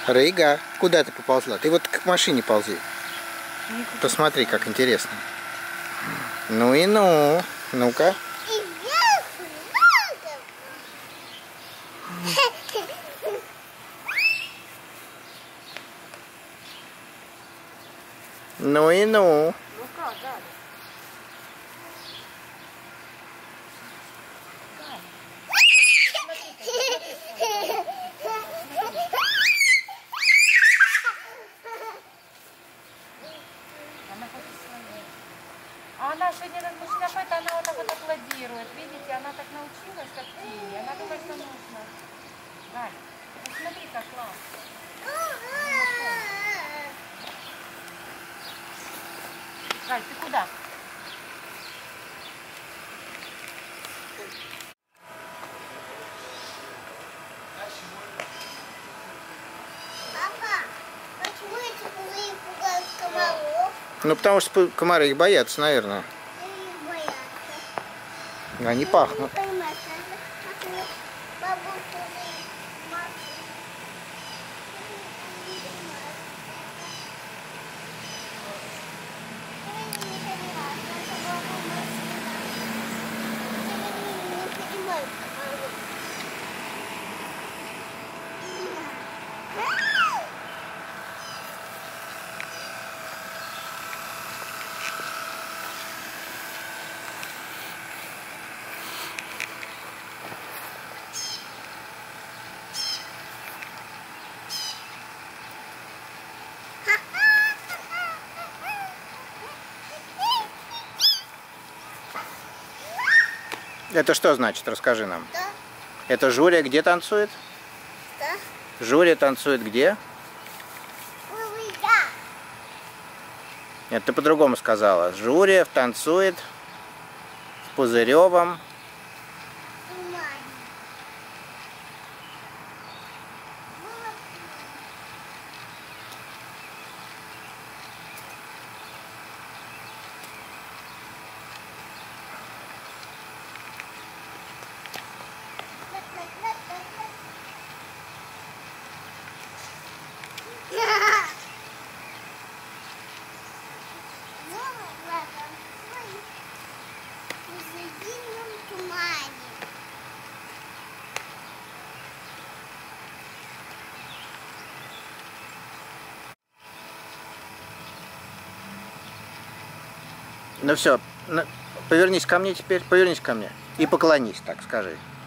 Рыга, куда ты поползла? Ты вот к машине ползи. Посмотри, как интересно. Ну и ну. Ну-ка. Ну и ну. А она сегодня размышляет, она вот так вот аплодирует. Видите, она так научилась, как Тиви. Она думает, что нужно. Галь, посмотри, как классно. Галь, ты куда? Папа, почему эти пузыри пугают комаров? Ну потому что комары их боятся, наверное. Они боятся. Они пахнут. Это что значит? Расскажи нам. Да. Это Журя где танцует? Да. Журя танцует где? Да. Нет, ты по-другому сказала. Журя танцует в Пузыревом. Ну все, повернись ко мне теперь, повернись ко мне и поклонись, так скажи.